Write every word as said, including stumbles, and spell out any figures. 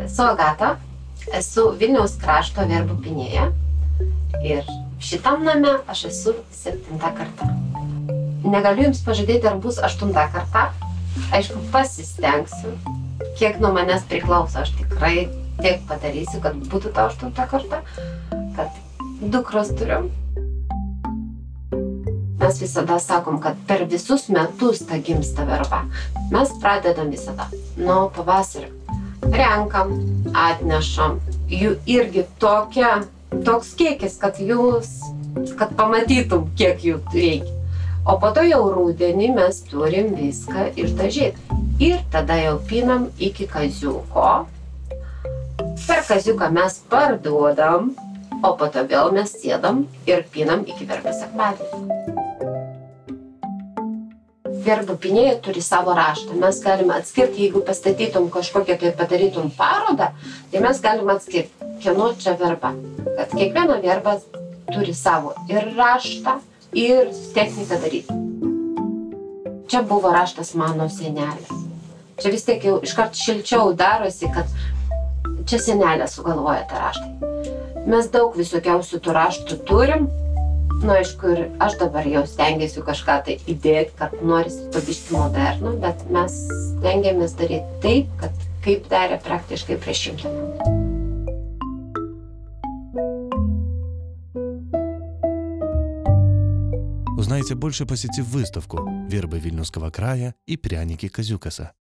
Esu Agata, esu Vilniaus krašto verbų pinėja ir šitam name aš esu septinta karta. Negaliu jums pažadėti, ar bus aštunta karta. Aišku, pasistengsiu, kiek nuo manęs priklauso. Aš tikrai tiek padarysiu, kad būtų ta aštunta karta, kad dukros turiu. Mes visada sakom, kad per visus metus ta gimsta verba. Mes pradedam visada nuo pavasario. Renkam, atnešam. Jų irgi tokia, toks kiekis, kad jūs, kad pamatytum, kiek jų reikia. O po to jau rudenį mes turim viską išdažyti. Ir tada jau pinam iki kaziuko. Per kaziuką mes parduodam, o po to vėl mes sėdam ir pinam iki verbų sekmadienio. Verbų pinėja turi savo raštą. Mes galime atskirti, jeigu pastatytum kažkokią tai padarytum parodą, tai mes galime atskirti, kieno čia verba. Kad kiekviena verba turi savo ir raštą, ir techniką daryti. Čia buvo raštas mano senelės. Čia vis tiek jau iškart šilčiau darosi, kad čia senelė sugalvoja tą raštą. Mes daug visokiausių tų raštų turim. Nu, aišku, ir aš dabar jau stengiuosi kažką tai įdėti, kad norisi pabišti modernų, bet mes stengiamės daryti taip, kad kaip darė praktiškai prieš šimtą metų. Узнаете больше, посетив выставку «Вербы Вильнюсского края» и «Пряники Казюкаса».